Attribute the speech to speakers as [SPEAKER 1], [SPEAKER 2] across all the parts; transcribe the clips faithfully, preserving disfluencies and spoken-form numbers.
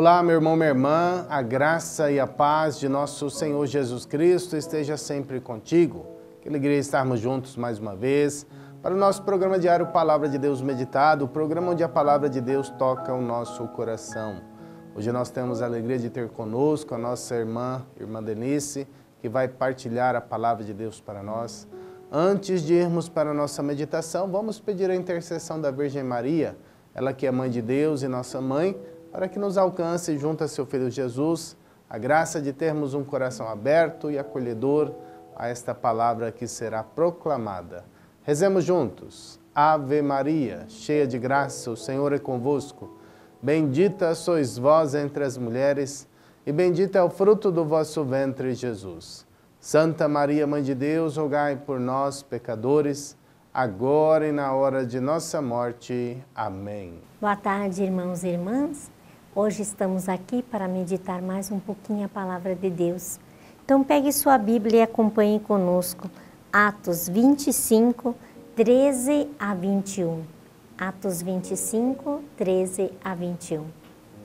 [SPEAKER 1] Olá, meu irmão, minha irmã, a graça e a paz de nosso Senhor Jesus Cristo esteja sempre contigo. Que alegria estarmos juntos mais uma vez para o nosso programa diário Palavra de Deus Meditado, o programa onde a Palavra de Deus toca o nosso coração. Hoje nós temos a alegria de ter conosco a nossa irmã, irmã Denise, que vai partilhar a Palavra de Deus para nós. Antes de irmos para a nossa meditação, vamos pedir a intercessão da Virgem Maria, ela que é Mãe de Deus e nossa Mãe, para que nos alcance junto a seu Filho Jesus a graça de termos um coração aberto e acolhedor a esta palavra que será proclamada. Rezemos juntos. Ave Maria, cheia de graça, o Senhor é convosco. Bendita sois vós entre as mulheres, e bendito é o fruto do vosso ventre, Jesus. Santa Maria, Mãe de Deus, rogai por nós, pecadores, agora e na hora de nossa morte. Amém.
[SPEAKER 2] Boa tarde, irmãos e irmãs. Hoje estamos aqui para meditar mais um pouquinho a Palavra de Deus. Então pegue sua Bíblia e acompanhe conosco Atos vinte e cinco, treze a vinte e um. Atos vinte e cinco, treze a vinte e um.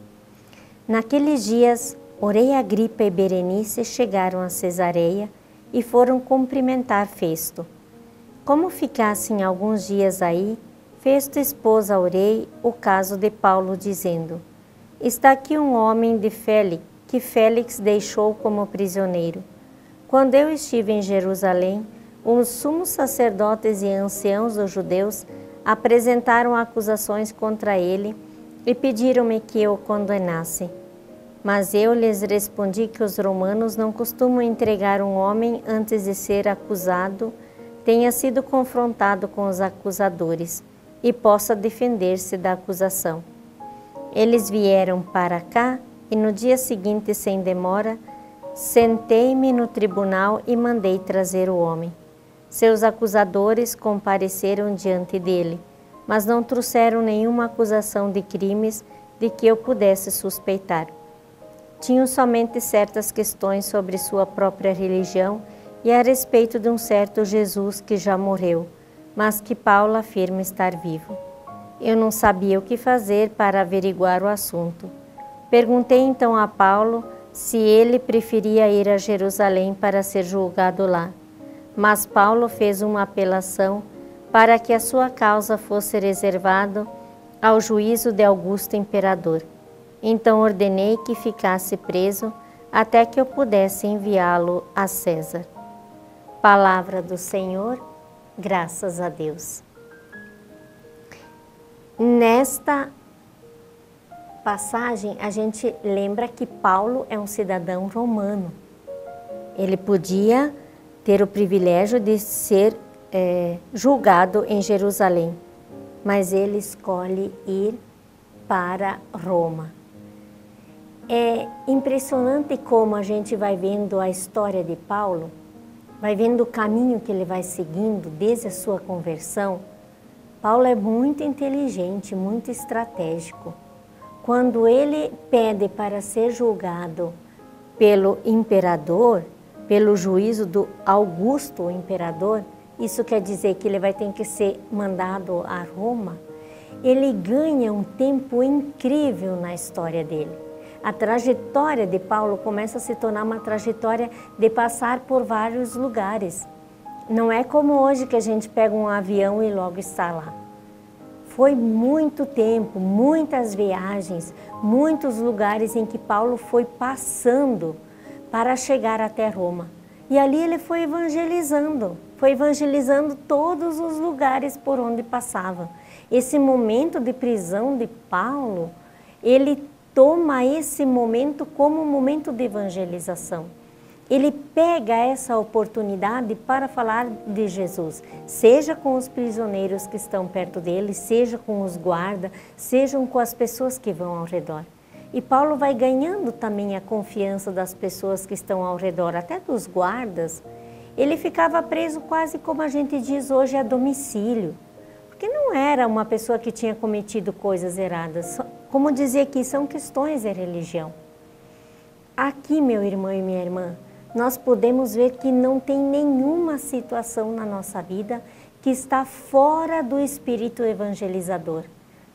[SPEAKER 2] Naqueles dias, Orei Agripa e Berenice chegaram a Cesareia e foram cumprimentar Festo. Como ficassem alguns dias aí, Festo expôs a Orei o caso de Paulo, dizendo: Está aqui um homem de Félix, que Félix deixou como prisioneiro. Quando eu estive em Jerusalém, os sumos sacerdotes e anciãos dos judeus apresentaram acusações contra ele e pediram-me que eu o condenasse. Mas eu lhes respondi que os romanos não costumam entregar um homem antes de ser acusado, tenha sido confrontado com os acusadores e possa defender-se da acusação. Eles vieram para cá e no dia seguinte, sem demora, sentei-me no tribunal e mandei trazer o homem. Seus acusadores compareceram diante dele, mas não trouxeram nenhuma acusação de crimes de que eu pudesse suspeitar. Tinham somente certas questões sobre sua própria religião e a respeito de um certo Jesus que já morreu, mas que Paulo afirma estar vivo. Eu não sabia o que fazer para averiguar o assunto. Perguntei então a Paulo se ele preferia ir a Jerusalém para ser julgado lá. Mas Paulo fez uma apelação para que a sua causa fosse reservada ao juízo de Augusto Imperador. Então ordenei que ficasse preso até que eu pudesse enviá-lo a César. Palavra do Senhor, graças a Deus. Nesta passagem, a gente lembra que Paulo é um cidadão romano. Ele podia ter o privilégio de ser é, julgado em Jerusalém, mas ele escolhe ir para Roma. É impressionante como a gente vai vendo a história de Paulo, vai vendo o caminho que ele vai seguindo desde a sua conversão. Paulo é muito inteligente, muito estratégico. Quando ele pede para ser julgado pelo imperador, pelo juízo do Augusto, o imperador, isso quer dizer que ele vai ter que ser mandado a Roma, ele ganha um tempo incrível na história dele. A trajetória de Paulo começa a se tornar uma trajetória de passar por vários lugares. Não é como hoje que a gente pega um avião e logo está lá. Foi muito tempo, muitas viagens, muitos lugares em que Paulo foi passando para chegar até Roma. E ali ele foi evangelizando, foi evangelizando todos os lugares por onde passava. Esse momento de prisão de Paulo, ele toma esse momento como um momento de evangelização. Ele pega essa oportunidade para falar de Jesus, seja com os prisioneiros que estão perto dele, seja com os guardas, sejam com as pessoas que vão ao redor. E Paulo vai ganhando também a confiança das pessoas que estão ao redor, até dos guardas. Ele ficava preso quase como a gente diz hoje a domicílio, porque não era uma pessoa que tinha cometido coisas erradas. Como dizer aqui, são questões de religião. Aqui, meu irmão e minha irmã, nós podemos ver que não tem nenhuma situação na nossa vida que está fora do espírito evangelizador.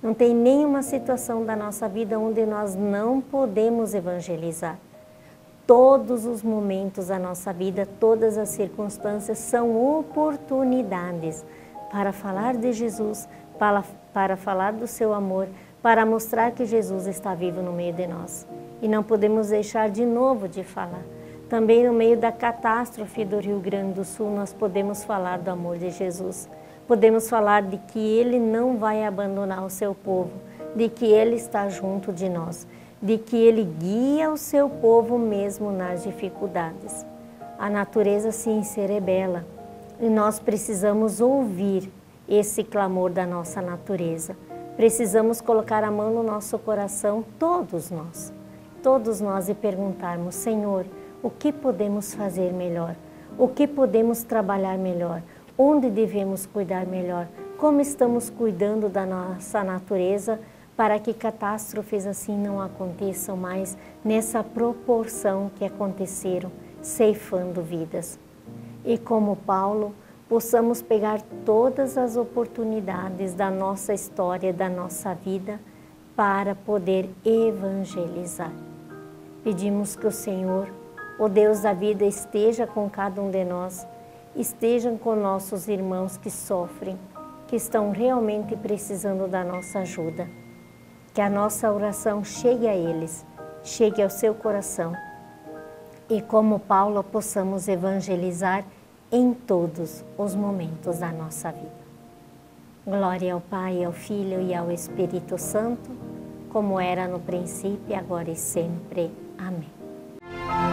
[SPEAKER 2] Não tem nenhuma situação da nossa vida onde nós não podemos evangelizar. Todos os momentos da nossa vida, todas as circunstâncias são oportunidades para falar de Jesus, para, para falar do seu amor, para mostrar que Jesus está vivo no meio de nós. E não podemos deixar de novo de falar. Também no meio da catástrofe do Rio Grande do Sul, nós podemos falar do amor de Jesus. Podemos falar de que Ele não vai abandonar o seu povo, de que Ele está junto de nós, de que Ele guia o seu povo mesmo nas dificuldades. A natureza se encerebela e nós precisamos ouvir esse clamor da nossa natureza. Precisamos colocar a mão no nosso coração, todos nós, todos nós, e perguntarmos: Senhor, o que podemos fazer melhor? O que podemos trabalhar melhor? Onde devemos cuidar melhor? Como estamos cuidando da nossa natureza para que catástrofes assim não aconteçam mais nessa proporção que aconteceram, ceifando vidas? E como Paulo, possamos pegar todas as oportunidades da nossa história, da nossa vida, para poder evangelizar. Pedimos que o Senhor, o Deus da vida, esteja com cada um de nós, estejam com nossos irmãos que sofrem, que estão realmente precisando da nossa ajuda. Que a nossa oração chegue a eles, chegue ao seu coração. E como Paulo, possamos evangelizar em todos os momentos da nossa vida. Glória ao Pai, ao Filho e ao Espírito Santo, como era no princípio, agora e sempre. Amém.